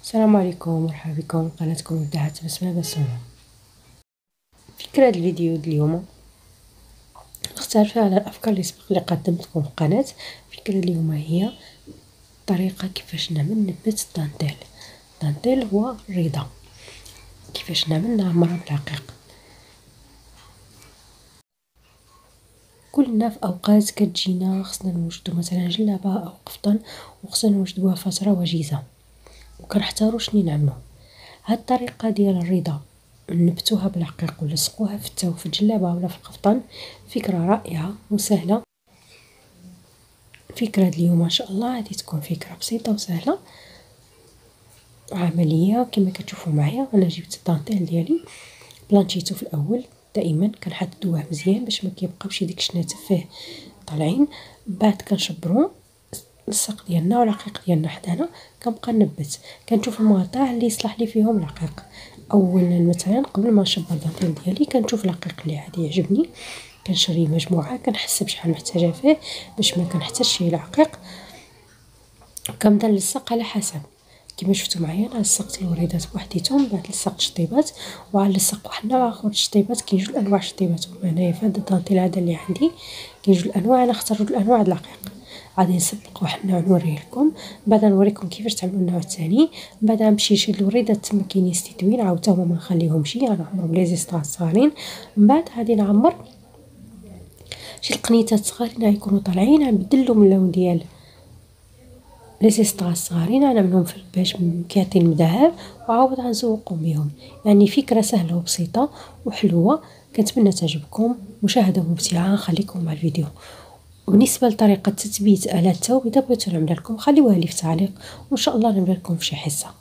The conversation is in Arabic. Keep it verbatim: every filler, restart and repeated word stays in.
السلام عليكم، مرحبا بكم قناتكم ابداعات بسمة بسمة. فكرة هذا الفيديو اليوم نختار فيها على الافكار اللي سبق اللي قدمتكم في القناه. الفكره اليوم هي طريقه كيفاش نعمل نبت الدانتيل. الدانتيل هو الرضا، كيفاش نعمل نعمرها بالعقيق. كلنا في اوقات كتجينا خصنا نوجدو مثلا جلابه او قفطان وخصنا نوجدوها فتره وجيزه وكنحتاروا شنو نعملو. هاد الطريقه ديال الرضا نبتوها بالعقيق ولصقوها في التاو في الجلابه ولا في القفطان فكره رائعه وسهله. فكره اليوم ان شاء الله غادي تكون فكره بسيطه وسهله وعمليه. كما كتشوفوا معايا انا جبت الدانتيل ديالي بلانشيتو في الاول، دائما كنحددوه مزيان باش ما كيبقاوش ديك الشناتف فيه طالعين. بعد كنشبرو الساق ديالنا والعقيق ديالنا حدانا، كنبقى نبت كنشوف المقاطع اللي يصلح لي فيهم العقيق. اولا مثلا قبل ما نشبر الدانتيل ديالي كنشوف العقيق اللي عادي يعجبني، كنشري مجموعه كنحسب شحال محتاجه فيه باش ما كنحتاجش شي العقيق. كنبدا نلصق على حسب كما شفتوا معايا. انا لصقت الوريدات بوحديتهم، بعد لصقت شطيبات وغنلصق واحد نوع اخر الشطيبات. كاين جوج انواع شطيبات هنايا في هذا الدانتيل هذا اللي عندي، كاين جوج الانواع. انا اختار جوج الانواع د العقيق. غادي نسبق واحد النوع نوريه لكم، بعد نوريكم كيفاش تعملوا النوع الثاني. بعد نمشي نشد الوريدات تما كاينين ستيتوين عاود حتى هما ما نخليهمش، غنعمرهم بليزيستات صغارين. من بعد غادي نعمر شي القنيتات صغارين غيكونوا طالعين، غنبدلهم اللون ديال لي سيستغا صغارين غنعملهم في الباش كيعطي المذهب وعاود غنزوقهم بهم. يعني فكره سهله وبسيطه وحلوه، كنتمنى تعجبكم. مشاهده ممتعه، خليكم مع الفيديو. وبالنسبه لطريقه تثبيت على التاو اذا بغيتو نعملها لكم خليوها لي في التعليق وان شاء الله نعملها لكم في شي حصه.